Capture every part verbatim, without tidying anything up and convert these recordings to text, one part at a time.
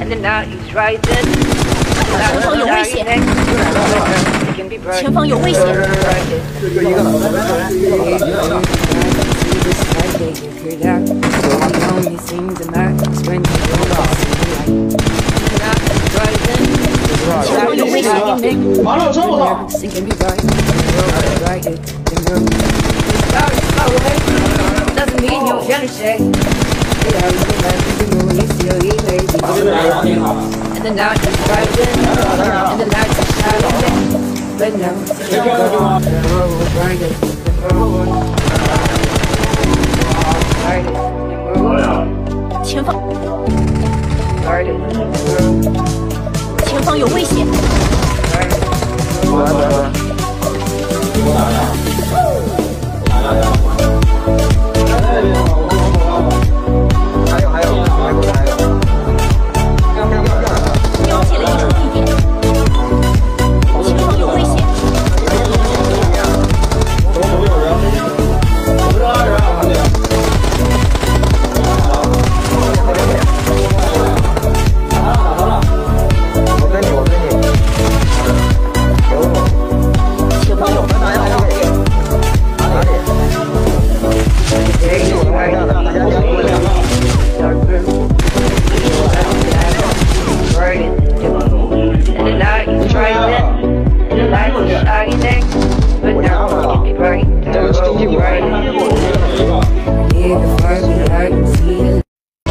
前方有危险！前方有危险！ 就一个了。 前方有危险！ 马上车不到。 Doesn't mean you'll finish it. And the night is rising, and the night is shining. But now it's brighter. 前方，前方有危险！ 还有还有还有还有， 了解了一处地点，前方有危险！ 左手有人，我这二人啊，打到了，我跟你我跟你，有，前方有人哪呀？哪里？哎，我来了，大家加油！ And the night is rising, and the light is shining. But now it's bright, so bright. Yeah, the fire is light and see.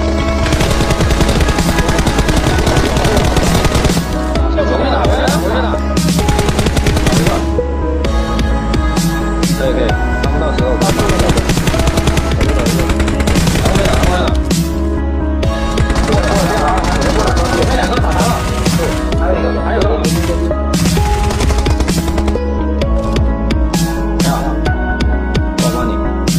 可以可以，看不到时候。前面两个打残了，还有一个，还有一个。这样，我帮你。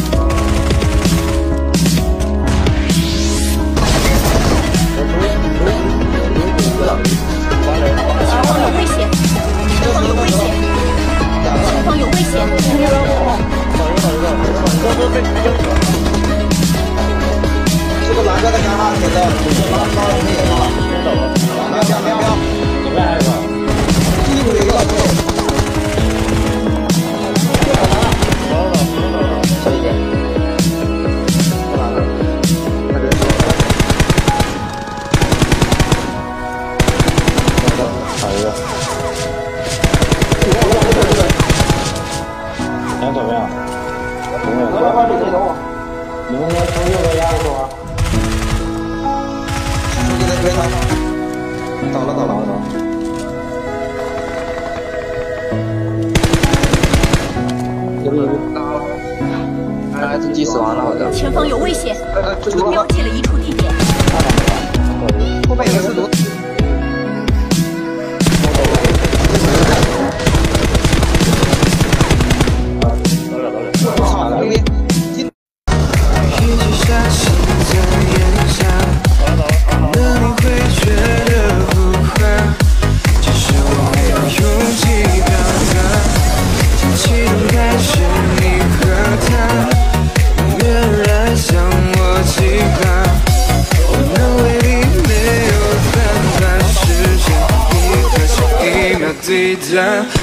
前方有危险！前方有危险！前方有危险！ 这个蓝色的干嘛？现在拉拉人也了，先走了。瞄瞄瞄瞄，里面还有个，屁股有一个。走了，走了，走了，小一点。过来了，快点。好一个。想怎么样？怎么样？快快点走！你们要从右边压着走啊！书记在推他，倒了倒了倒了。有有有。哎，S G死亡了，好像。 前方有危险！ 呃，这毒标记了一处地点。 后面有个是毒。操，牛逼！ 最大。